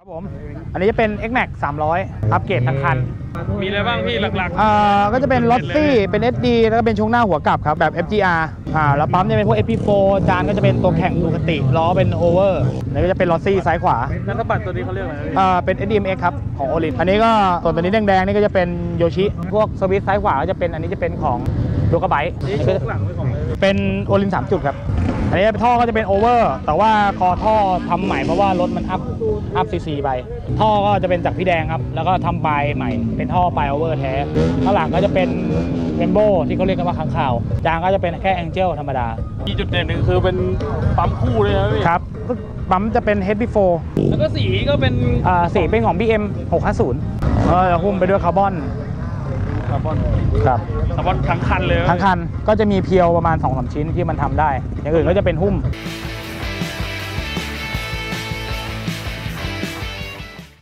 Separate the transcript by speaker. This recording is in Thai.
Speaker 1: ครับผมอันนี้จะเป็น X-Max 300 อัปเกรดทั้งคัน
Speaker 2: มีอะไรบ้างพี่หลัก
Speaker 1: ๆก็จะเป็นลอสซี่เป็น SD แล้วก็เป็นช่วงหน้าหัวกลับครับแบบ FGR แล้วปั๊มจะเป็นพวก FP4 จานก็จะเป็นตัวแข็งดูคติล้อเป็นโอเวอร์แล้วก็จะเป็นลอสซี่ซ้ายขวา
Speaker 2: แล้วสบัดตัวนี้เขาเรียกอะไร
Speaker 1: เป็น SDMX ครับของโอลินอันนี้ก็ตัวนี้แดงๆนี่ก็จะเป็นโยชิพวกสวิตช์ซ้ายขวาก็จะเป็นอันนี้จะเป็นของโลกาไบต์เป็นโอลิน3 จุดครับอันนี้ท่อก็จะเป็นโอเวอร์แต่ว่าคอท่อทำใหม่เพราะว่ารถมันอัพซีไปท่อก็จะเป็นจากพี่แดงครับแล้วก็ทำปลายใหม่เป็นท่อปลายโอเวอร์แท้ข้างหลังก็จะเป็นเรนโบว์ที่เขาเรียกกันว่าค้างคาวจางก็จะเป็นแค่แองเจิลธรรมดา
Speaker 2: มีจุดเด่นหนึ่งคือเป็นปั๊มคู่เลยครับพี่
Speaker 1: ครับปั๊มจะเป็น HP4
Speaker 2: แล้วก็สีก็เป็น
Speaker 1: สีเป็นของ BM 650หุ้มไปด้วยคาร์บอน
Speaker 2: ครับ
Speaker 1: คาร์บอน
Speaker 2: ทั้งคันเลย
Speaker 1: ทั้งคันก็จะมีเพียวประมาณ 2-3 ชิ้นที่มันทำได้อย่างอื่นก็จะเป็นหุ้ม